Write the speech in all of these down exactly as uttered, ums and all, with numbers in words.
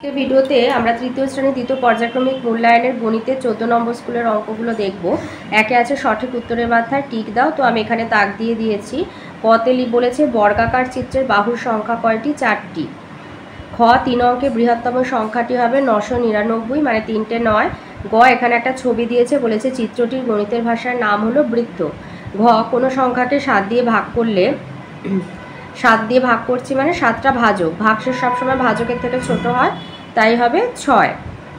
এই ভিডিওতে আমরা তৃতীয় শ্রেণী দ্বিতীয় পর্যায়ক্রমিক মূল্যায়নের গণিতের চোদ্দ নম্বর স্কুলের অঙ্কগুলো দেখব। একে আছে সঠিক উত্তরের মাথায় টিক দাও। তো আমি এখানে দাগ দিয়ে দিয়েছি। কতেলি বলেছে বর্গাকার চিত্রের বাহুর সংখ্যা কয়টি? চারটি। খ তিন অঙ্কে বৃহত্তম সংখ্যাটি হবে নশো নিরানব্বই, মানে তিনটে নয়। গ এখানে একটা ছবি দিয়েছে, বলেছে চিত্রটির গণিতের ভাষার নাম হলো বৃত্ত। ঘ কোনো সংখ্যাকে সাত দিয়ে ভাগ করলে, সাত দিয়ে ভাগ করছি মানে সাতটা ভাজক, ভাগশেষ সবসময় ভাজকের থেকে ছোট হয়, তাই হবে ছয়।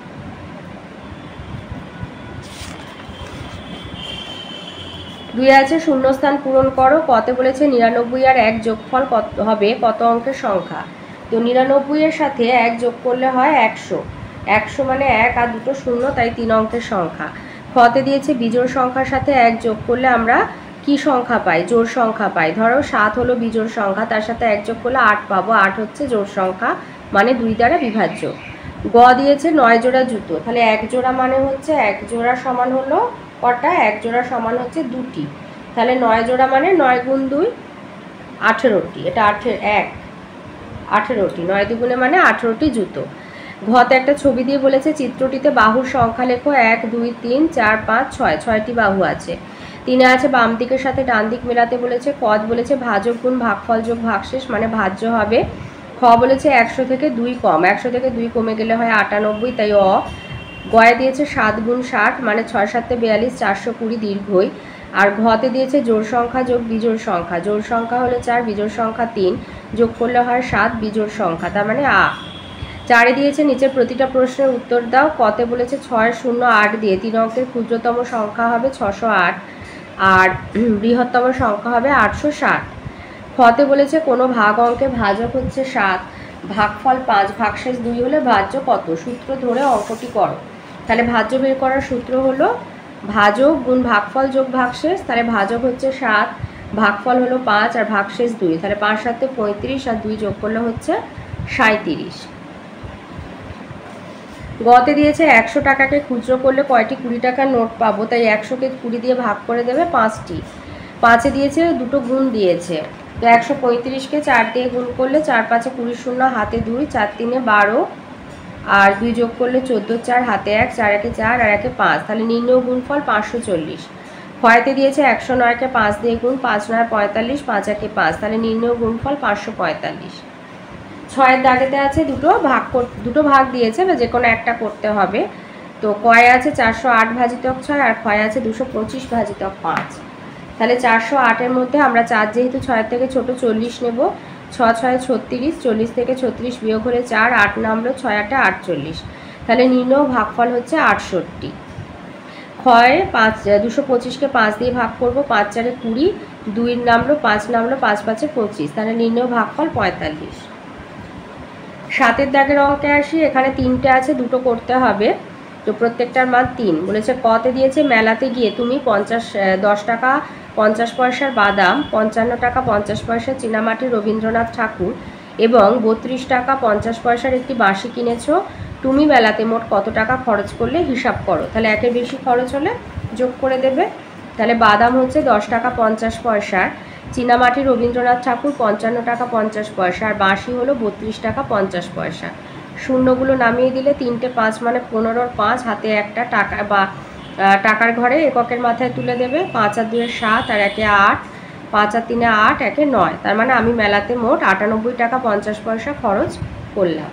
দুই আছে শূন্যস্থান পূরণ করো। কতে বলেছে নিরানব্বই আর এক যোগফল কত হবে কত অঙ্কের সংখ্যা? তো নিরানব্বই এর সাথে এক যোগ করলে হয় একশো। একশো মানে এক আর দুটো শূন্য, তাই তিন অঙ্কের সংখ্যা। খতে দিয়েছে বিজোড় সংখ্যার সাথে এক যোগ করলে আমরা কি সংখ্যা পাই? জোড় সংখ্যা পাই। ধরো সাত হলো বিজোড় সংখ্যা, তার সাথে এক যোগ করলে আট পাবো। আট হচ্ছে জোড় সংখ্যা, মানে দুই দ্বারা বিভাজ্য। গ দিয়েছে নয় জোড়া জুতো, তাহলে এক জোড়া মানে হচ্ছে এক জোড়া সমান হলো কটা? এক জোড়া সমান হচ্ছে দুটি। তাহলে নয় জোড়া মানে নয় গুণ দুই আঠেরোটি। এটা আঠেরো এক আঠেরোটি, নয় দুগুণে মানে আঠেরোটি জুতো। ঘতে একটা ছবি দিয়ে বলেছে চিত্রটিতে বাহুর সংখ্যা লেখো। এক দুই তিন চার পাঁচ ছয়, ছয়টি বাহু আছে। তিনে আছে বাম দিকের সাথে ডান দিক মেলাতে বলেছে। কদ বলেছে ভাজক গুণ ভাগফল যোগ ভাগশেষ, মানে ভাজ্য হবে। খ বলেছে একশো থেকে দুই কম, একশো থেকে দুই কমে গেলে হয় আটানব্বই, তাই অ। গয়ে দিয়েছে সাত গুণ ষাট, মানে ছয় সাতে বিয়াল্লিশ, চারশো কুড়ি দীর্ঘই। আর ঘতে দিয়েছে জোড় সংখ্যা যোগ বিজোড় সংখ্যা। জোড় সংখ্যা হলো চার, বিজোড় সংখ্যা তিন, যোগ করলে হয় সাত, বিজোড় সংখ্যা, তার মানে আ। চারে দিয়েছে নিচের প্রতিটা প্রশ্নের উত্তর দাও। কতে বলেছে ছয় শূন্য আট দিয়ে তিন অঙ্কের ক্ষুদ্রতম সংখ্যা হবে ছশো আট, আর বৃহত্তম সংখ্যা হবে আটশো ষাট। খতে বলেছে কোনো ভাগ অঙ্কে ভাজক হচ্ছে সাত, ভাগফল পাঁচ, ভাগশেষ দুই হলে ভাজ্য কত? সূত্র ধরে অঙ্কটি করো। তাহলে ভাজ্য বের করার সূত্র হলো ভাজক গুণ ভাগফল যোগ ভাগশেষ। তাহলে ভাজক হচ্ছে সাত, ভাগফল হলো পাঁচ, আর ভাগশেষ দুই। তাহলে পাঁচ সাতে পঁয়ত্রিশ, আর দুই যোগ করলে হচ্ছে সাঁইত্রিশ। গতে দিয়েছে একশো টাকাকে খুচরো করলে কয়টি কুড়ি টাকার নোট পাবো? তাই একশোকে কুড়ি দিয়ে ভাগ করে দেবে পাঁচটি। পাঁচে দিয়েছে দুটো গুণ দিয়েছে, তো একশো পঁয়ত্রিশকে চার দিয়ে গুণ করলে চার পাঁচে কুড়ি, শূন্য হাতে দুই, চার তিনে বারো, আর দুই যোগ করলে চোদ্দো, চার হাতে এক, চার একে চার আর একে পাঁচ। তাহলে নির্ণয় গুণফল পাঁচশো চল্লিশ। ক্ষয়তে দিয়েছে একশো নয়কে পাঁচ দিয়ে গুণ, পাঁচ নয় পঁয়তাল্লিশ, পাঁচ একে পাঁচ, তাহলে নির্ণয় গুণফল পাঁচশো পঁয়তাল্লিশ। ছয়ের দাগেতে আছে দুটো ভাগ, দুটো ভাগ দিয়েছে, বা যে কোনো একটা করতে হবে। তো কয়ে আছে চারশো আট ভাজিতক ছয়, আর ক্ষয় আছে দুশো পঁচিশ ভাজিতক পাঁচ। তাহলে চারশো আটের মধ্যে আমরা চার যেহেতু ছয়ের থেকে ছোট চল্লিশ নেব। ছ ছয় ছত্রিশ, চল্লিশ থেকে ছত্রিশ বিয়োগ হলে চার, আট নামলো, ছয় আটে আটচল্লিশ। তাহলে নির্ণয় ভাগফল হচ্ছে আটষট্টি। ক্ষয় পাঁচ, দুশো পঁচিশকে পাঁচ দিয়ে ভাগ করব, পাঁচ চারে কুড়ি, দুই নামলো, পাঁচ নামলো, পাঁচ পাঁচে পঁচিশ, তাহলে নির্ণয় ভাগফল পঁয়তাল্লিশ। সাতের দাগের অঙ্কে আসি। এখানে তিনটে আছে, দুটো করতে হবে, তো প্রত্যেকটার মান তিন। বলেছে কতে দিয়েছে মেলাতে গিয়ে তুমি পঞ্চাশ দশ টাকা পঞ্চাশ পয়সার বাদাম, পঞ্চান্ন টাকা পঞ্চাশ পয়সা চীনামাটির রবীন্দ্রনাথ ঠাকুর এবং বত্রিশ টাকা পঞ্চাশ পয়সার একটি বাঁশি কিনেছো। তুমি মেলাতে মোট কত টাকা খরচ করলে হিসাব করো। তাহলে একের বেশি খরচ হলে যোগ করে দেবে। তাহলে বাদাম হচ্ছে দশ টাকা পঞ্চাশ পয়সার, চীনামাটির রবীন্দ্রনাথ ঠাকুর পঞ্চান্ন টাকা পঞ্চাশ পয়সা, আর বাঁশি হলো বত্রিশ টাকা পঞ্চাশ পয়সা। শূন্যগুলো নামিয়ে দিলে তিনটে পাঁচ মানে পনেরোর পাঁচ, হাতে একটা টাকা বা টাকার ঘরে এককের মাথায় তুলে দেবে। পাঁচ আর দুয়ে সাত, আর একে আট, পাঁচ আর তিনে আট, একে নয়, তার মানে আমি মেলাতে মোট আটানব্বই টাকা পঞ্চাশ পয়সা খরচ করলাম।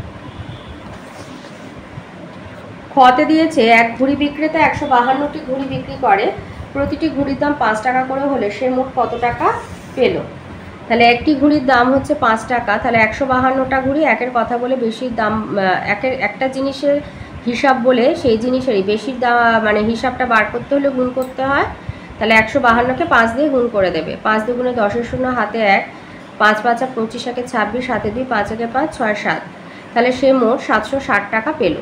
খতে দিয়েছে এক ঘুড়ি বিক্রেতা একশো বাহান্নটি ঘুড়ি বিক্রি করে, প্রতিটি ঘুড়ির দাম পাঁচ টাকা করে হলে সে মোট কত টাকা পেল? তাহলে একটি ঘুড়ির দাম হচ্ছে পাঁচ টাকা, তাহলে একশো বাহান্নটা ঘুড়ি, একের কথা বলে বেশির দাম, একের একটা জিনিসের হিসাব বলে সেই জিনিসেরই বেশির দাম, মানে হিসাবটা বার করতে হলে গুণ করতে হয়। তাহলে একশো বাহান্নকে পাঁচ দিয়ে গুণ করে দেবে। পাঁচ দুগুণে দশের শূন্য, হাতে এক, পাঁচ পাঁচ আর পঁচিশ, একে ছাব্বিশ, হাতে দুই, পাঁচ একে পাঁচ, ছয় সাত, তাহলে সে মোট সাতশো ষাট টাকা পেল।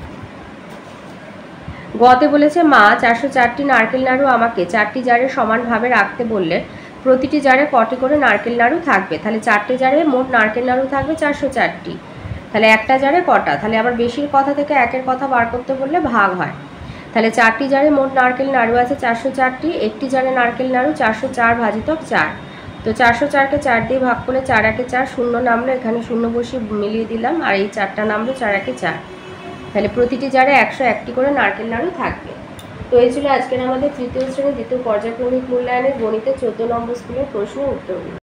গতে বলেছে মা চারশো চারটি নারকেল নাড়ু আমাকে চারটি জারে সমানভাবে রাখতে বললে প্রতিটি জারে কটি করে নারকেল নাড়ু থাকবে? তাহলে চারটে জারে মোট নারকেল নাড়ু থাকবে চারশো চারটি। তাহলে একটা জারে কটা? তাহলে আবার বেশির কথা থেকে একের কথা বার করতে বললে ভাগ হয়। তাহলে চারটি জারে মোট নারকেল নাড়ু আছে চারশো চারটি, একটি জারে নারকেল নাড়ু চারশো চার ভাজিতক চার। তো চারশো চারকে চার দিয়ে ভাগ করলে চার একে চার, শূন্য নামলো, এখানে শূন্য বসিয়ে মিলিয়ে দিলাম, আর এই চারটা নামলো চার একে চার। তাহলে প্রতিটি জারে একশো একটি করে নারকেল নাড়ু থাকবে। তো এই ছিল আজকের আমাদের তৃতীয় শ্রেণীর দ্বিতীয় পর্যায়ক্রমিক মূল্যায়নের গণিতের চোদ্দ নম্বর স্কুলের প্রশ্নের উত্তরগুলো।